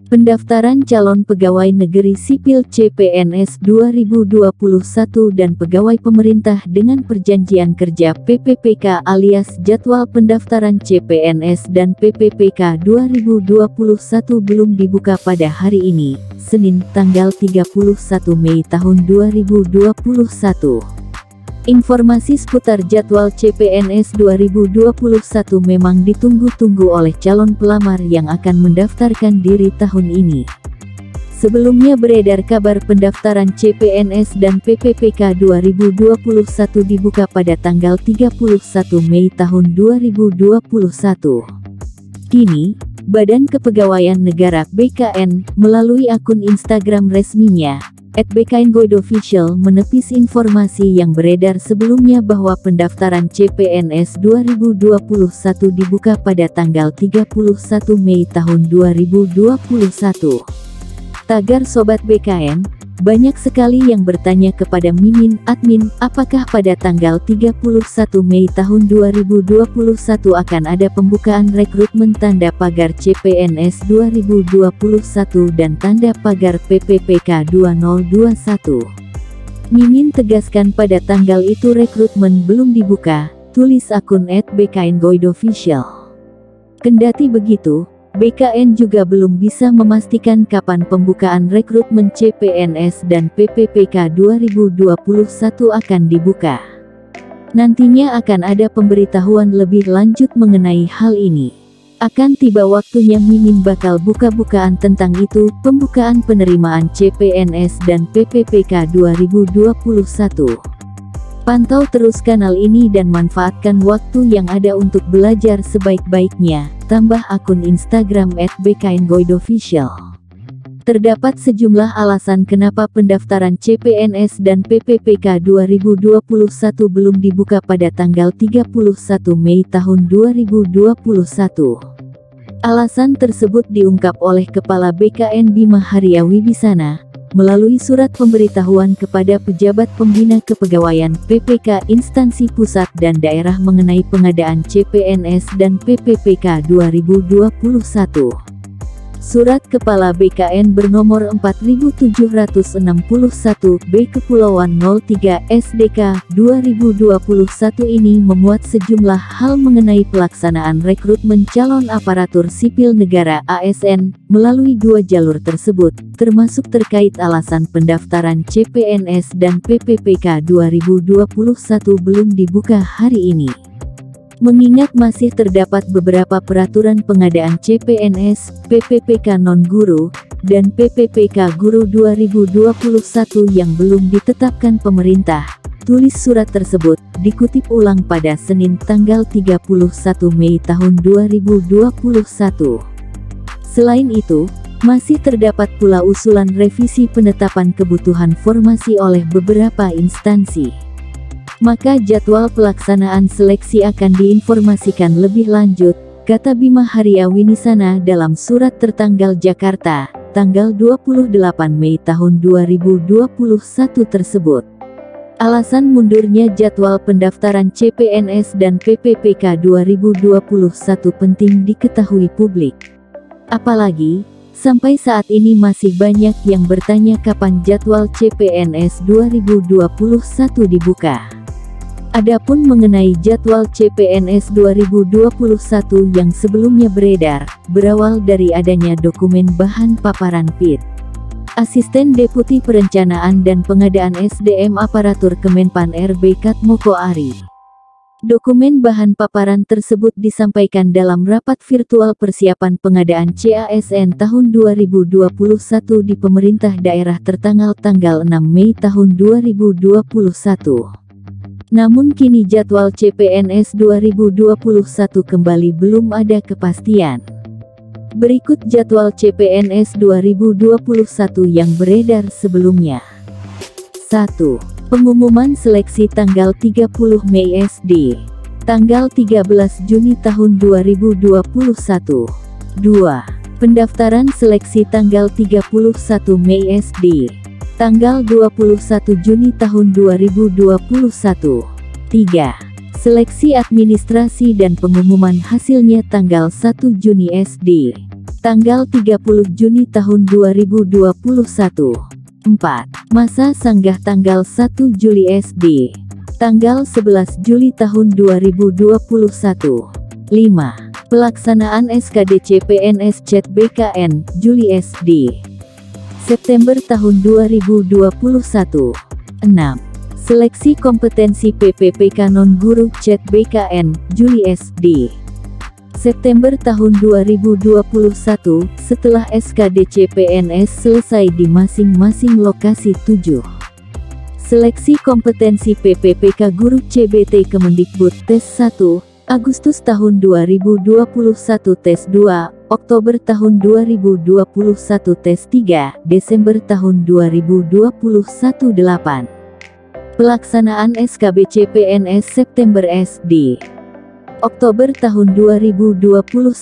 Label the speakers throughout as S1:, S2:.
S1: Pendaftaran calon pegawai negeri sipil CPNS 2021 dan pegawai pemerintah dengan perjanjian kerja PPPK alias jadwal pendaftaran CPNS dan PPPK 2021 belum dibuka pada hari ini, Senin, tanggal 31 Mei tahun 2021. Informasi seputar jadwal CPNS 2021 memang ditunggu-tunggu oleh calon pelamar yang akan mendaftarkan diri tahun ini. Sebelumnya beredar kabar pendaftaran CPNS dan PPPK 2021 dibuka pada tanggal 31 Mei tahun 2021. Kini, Badan Kepegawaian Negara (BKN) melalui akun Instagram resminya @bkngoidofficial menepis informasi yang beredar sebelumnya bahwa pendaftaran CPNS 2021 dibuka pada tanggal 31 Mei tahun 2021. Tagar Sobat BKN, banyak sekali yang bertanya kepada Mimin, admin, apakah pada tanggal 31 Mei tahun 2021 akan ada pembukaan rekrutmen tanda pagar CPNS 2021 dan tanda pagar PPPK 2021. Mimin tegaskan pada tanggal itu rekrutmen belum dibuka, tulis akun @bkngoidofficial. Kendati begitu, BKN juga belum bisa memastikan kapan pembukaan rekrutmen CPNS dan PPPK 2021 akan dibuka. Nantinya akan ada pemberitahuan lebih lanjut mengenai hal ini. Akan tiba waktunya Mimin bakal buka-bukaan tentang itu, pembukaan penerimaan CPNS dan PPPK 2021. Pantau terus kanal ini dan manfaatkan waktu yang ada untuk belajar sebaik-baiknya, tambah akun Instagram @bkngoidofficial. Terdapat sejumlah alasan kenapa pendaftaran CPNS dan PPPK 2021 belum dibuka pada tanggal 31 Mei tahun 2021. Alasan tersebut diungkap oleh Kepala BKN Bima Haria Wibisana melalui surat pemberitahuan kepada pejabat pembina kepegawaian PPK instansi pusat dan daerah mengenai pengadaan CPNS dan PPPK 2021. Surat Kepala BKN bernomor 4761 B Kepulauan 03 SDK 2021 ini memuat sejumlah hal mengenai pelaksanaan rekrutmen calon aparatur sipil negara ASN melalui dua jalur tersebut, termasuk terkait alasan pendaftaran CPNS dan PPPK 2021 belum dibuka hari ini. Mengingat masih terdapat beberapa peraturan pengadaan CPNS, PPPK non-guru, dan PPPK guru 2021 yang belum ditetapkan pemerintah, tulis surat tersebut, dikutip ulang pada Senin tanggal 31 Mei tahun 2021. Selain itu, masih terdapat pula usulan revisi penetapan kebutuhan formasi oleh beberapa instansi. Maka jadwal pelaksanaan seleksi akan diinformasikan lebih lanjut, kata Bima Haria Winisana dalam surat tertanggal Jakarta, tanggal 28 Mei tahun 2021 tersebut. Alasan mundurnya jadwal pendaftaran CPNS dan PPPK 2021 penting diketahui publik. Apalagi, sampai saat ini masih banyak yang bertanya kapan jadwal CPNS 2021 dibuka. Adapun mengenai jadwal CPNS 2021 yang sebelumnya beredar, berawal dari adanya dokumen bahan paparan PIT. Asisten Deputi Perencanaan dan Pengadaan SDM Aparatur Kemenpan RB Katmoko Ari. Dokumen bahan paparan tersebut disampaikan dalam rapat virtual persiapan pengadaan CASN tahun 2021 di pemerintah daerah tertanggal tanggal 6 Mei tahun 2021. Namun kini jadwal CPNS 2021 kembali belum ada kepastian. Berikut jadwal CPNS 2021 yang beredar sebelumnya. 1. Pengumuman seleksi tanggal 30 Mei SD. Tanggal 13 Juni tahun 2021. 2. Pendaftaran seleksi tanggal 31 Mei SD. Tanggal 21 Juni tahun 2021. 3. Seleksi administrasi dan pengumuman hasilnya tanggal 1 Juni SD. tanggal 30 Juni tahun 2021. 4. Masa sanggah tanggal 1 Juli SD, tanggal 11 Juli tahun 2021. 5. Pelaksanaan SKDC PNS CET BKN, Juli SD, September tahun 2021. 6. Seleksi kompetensi PPPK non-guru CET BKN, Juli SD, September tahun 2021, setelah SKDC PNS selesai di masing-masing lokasi. 7. Seleksi kompetensi PPPK Guru CBT Kemendikbud Tes 1, Agustus tahun 2021 Tes 2, Oktober tahun 2021 Tes 3, Desember tahun 2021. 8. Pelaksanaan SKBC PNS September SD, Oktober tahun 2021.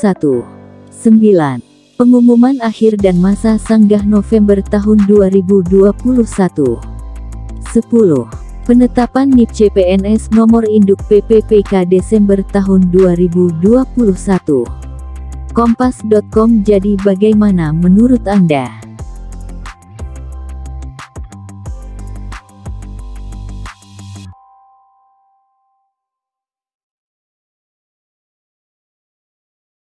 S1: 9. Pengumuman akhir dan masa sanggah November tahun 2021. 10. Penetapan NIP CPNS nomor induk PPPK Desember tahun 2021. Kompas.com. Jadi bagaimana menurut Anda?